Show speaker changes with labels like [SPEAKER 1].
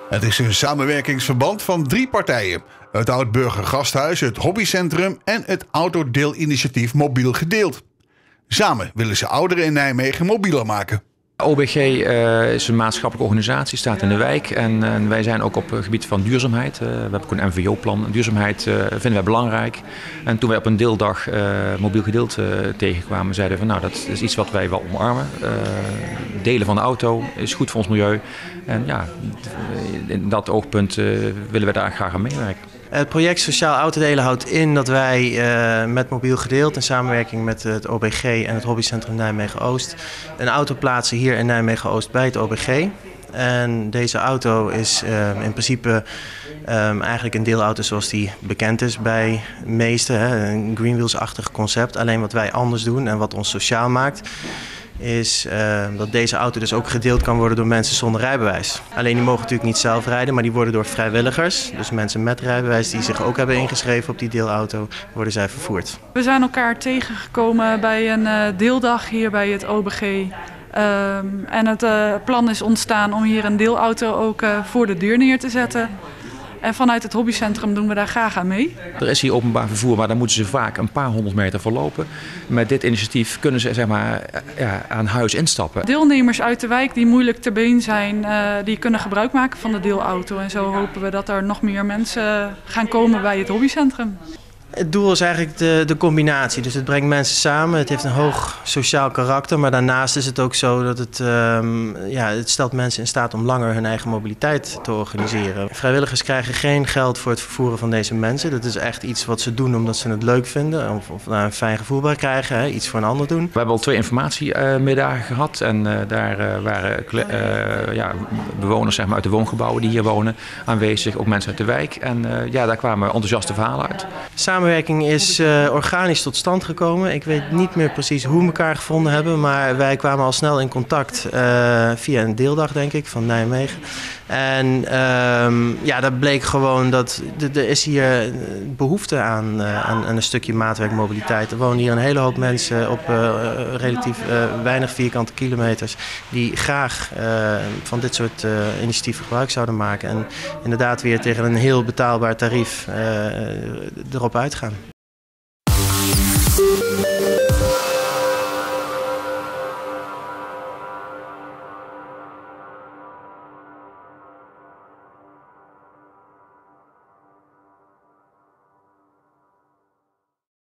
[SPEAKER 1] Het is een samenwerkingsverband van 3 partijen. Het Oud-Burgergasthuis, het Hobbycentrum en het autodeelinitiatief Mobiel Gedeeld. Samen willen ze ouderen in Nijmegen mobieler maken.
[SPEAKER 2] OBG is een maatschappelijke organisatie, staat in de wijk en wij zijn ook op het gebied van duurzaamheid. We hebben ook een MVO-plan. Duurzaamheid vinden wij belangrijk. En toen wij op een deeldag mobiel gedeeld tegenkwamen, zeiden we van nou, dat is iets wat wij wel omarmen. Delen van de auto is goed voor ons milieu. En ja, in dat oogpunt willen we daar graag aan meewerken.
[SPEAKER 3] Het project Sociaal Autodelen houdt in dat wij met Mobiel Gedeeld in samenwerking met het OBG en het Hobbycentrum Nijmegen-Oost een auto plaatsen hier in Nijmegen-Oost bij het OBG. En deze auto is in principe eigenlijk een deelauto zoals die bekend is bij meesten. Een Greenwheels-achtig concept. Alleen wat wij anders doen en wat ons sociaal maakt, is dat deze auto dus ook gedeeld kan worden door mensen zonder rijbewijs. Alleen die mogen natuurlijk niet zelf rijden, maar die worden door vrijwilligers, dus mensen met rijbewijs die zich ook hebben ingeschreven op die deelauto, worden zij vervoerd.
[SPEAKER 4] We zijn elkaar tegengekomen bij een deeldag hier bij het OBG. En het plan is ontstaan om hier een deelauto ook voor de deur neer te zetten. En vanuit het hobbycentrum doen we daar graag aan mee.
[SPEAKER 2] Er is hier openbaar vervoer, maar daar moeten ze vaak een paar 100 meter voor lopen. Met dit initiatief kunnen ze zeg maar, aan huis instappen.
[SPEAKER 4] Deelnemers uit de wijk die moeilijk ter been zijn, die kunnen gebruik maken van de deelauto. En zo hopen we dat er nog meer mensen gaan komen bij het hobbycentrum.
[SPEAKER 3] Het doel is eigenlijk de combinatie. Dus het brengt mensen samen. Het heeft een hoog sociaal karakter. Maar daarnaast is het ook zo dat het stelt mensen in staat om langer hun eigen mobiliteit te organiseren. Vrijwilligers krijgen geen geld voor het vervoeren van deze mensen. Dat is echt iets wat ze doen omdat ze het leuk vinden. Of een fijn gevoel bij krijgen. Iets voor een ander doen.
[SPEAKER 2] We hebben al 2 informatiemiddagen gehad. En daar waren bewoners zeg maar, uit de woongebouwen die hier wonen aanwezig. Ook mensen uit de wijk. En daar kwamen enthousiaste verhalen uit.
[SPEAKER 3] Samenwerking is organisch tot stand gekomen. Ik weet niet meer precies hoe we elkaar gevonden hebben, maar wij kwamen al snel in contact via een deeldag, denk ik, van Nijmegen. En dat bleek gewoon dat er is hier behoefte aan een stukje maatwerkmobiliteit. Er wonen hier een hele hoop mensen op relatief weinig vierkante kilometers die graag van dit soort initiatieven gebruik zouden maken. En inderdaad weer tegen een heel betaalbaar tarief erop uitgaan.